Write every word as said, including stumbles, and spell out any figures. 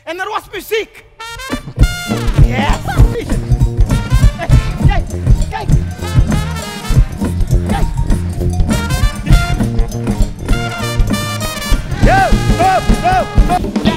En er was muziek. Yes! Kijk, kijk, kijk. Kijk. Yo, go, go, go.